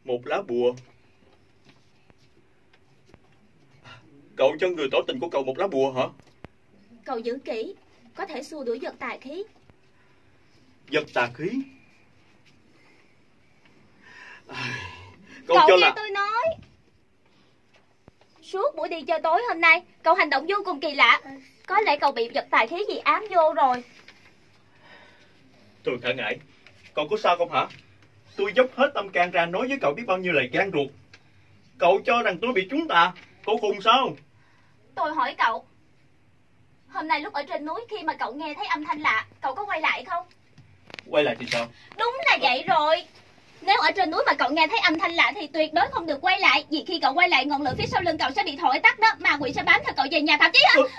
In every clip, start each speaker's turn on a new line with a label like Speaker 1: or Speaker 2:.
Speaker 1: Một lá bùa. Cậu cho người tỏ tình của cậu một lá bùa hả?
Speaker 2: Cậu giữ kỹ, có thể xua đuổi vật tà khí.
Speaker 1: Vật tà khí?
Speaker 2: Cậu cho nghe tôi nói. Suốt buổi đi chơi tối hôm nay, cậu hành động vô cùng kỳ lạ. Có lẽ cậu bị vật tà khí gì ám vô rồi.
Speaker 1: Tôi Khả Ngải, cậu có sao không hả? Tôi dốc hết tâm can ra nói với cậu biết bao nhiêu lời gan ruột. Cậu cho rằng tôi bị trúng tà. Cậu khùng sao?
Speaker 2: Tôi hỏi cậu, hôm nay lúc ở trên núi khi mà cậu nghe thấy âm thanh lạ, cậu có quay lại không?
Speaker 1: Quay lại thì sao?
Speaker 2: Đúng là vậy rồi. Nếu ở trên núi mà cậu nghe thấy âm thanh lạ thì tuyệt đối không được quay lại. Vì khi cậu quay lại, ngọn lửa phía sau lưng cậu sẽ bị thổi tắt đó. Ma quỷ sẽ bám theo cậu về nhà, thậm chí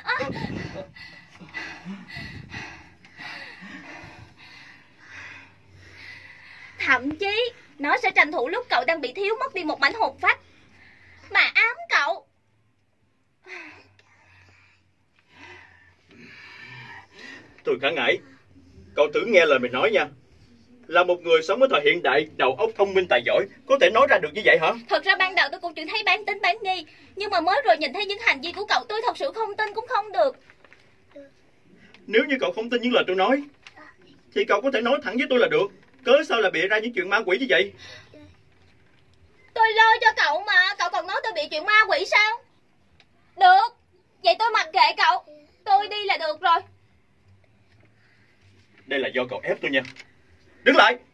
Speaker 2: thậm chí nó sẽ tranh thủ lúc cậu đang bị thiếu mất đi một mảnh hồn phách mà ám cậu.
Speaker 1: Tôi Khả Ngải, cậu thử nghe lời mình nói nha. Là một người sống ở thời hiện đại, đầu óc thông minh tài giỏi, có thể nói ra được như vậy hả?
Speaker 2: Thật ra ban đầu tôi cũng chỉ thấy bán tính bán nghi, nhưng mà mới rồi nhìn thấy những hành vi của cậu, tôi thật sự không tin cũng không được.
Speaker 1: Nếu như cậu không tin những lời tôi nói thì cậu có thể nói thẳng với tôi là được. Cớ sao là bịa ra những chuyện ma quỷ như vậy?
Speaker 2: Tôi lo cho cậu mà, cậu còn nói tôi bị chuyện ma quỷ sao? Được, vậy tôi mặc kệ cậu, tôi đi là được rồi.
Speaker 1: Đây là do cậu ép tôi nha. Đứng lại.